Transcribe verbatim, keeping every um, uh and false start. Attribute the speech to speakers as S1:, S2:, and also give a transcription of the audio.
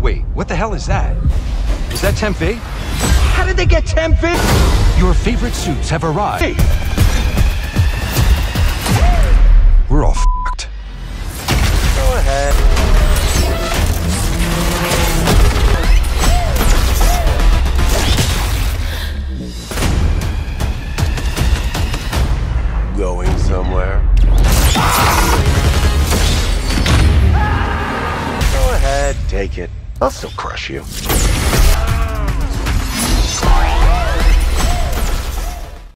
S1: Wait, what the hell is that? Is that Temp?
S2: How did they get Temp?
S1: Your favorite suits have arrived.
S2: Hey.
S1: We're all f***ed.
S2: Go ahead. Going somewhere? Go ahead, take it. I'll still crush you.